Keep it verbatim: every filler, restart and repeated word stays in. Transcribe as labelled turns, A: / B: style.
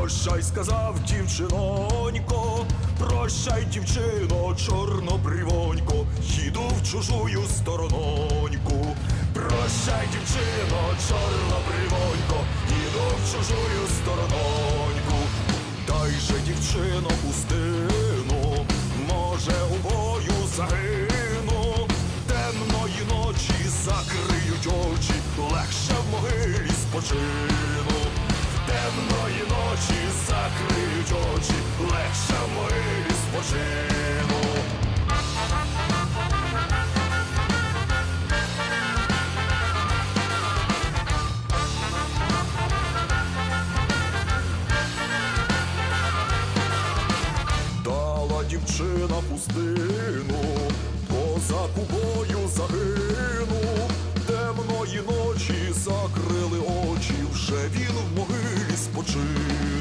A: Прощай, сказав дівчинонько, прощай, дівчино, чорнобривонько, їду в чужую сторононьку. Прощай, дівчино, чорнобривонько, їду в чужую сторононьку. Дай же, дівчино, пустину, може, у бою загину. Темної ночі закриють очі, легше в могилі спочину. Темної ночі закриють очі, легше в могилі спочину. Дала дівчина пустину, козак у бою загинув. Темної ночі закрили очі, вже він в могилі спочив.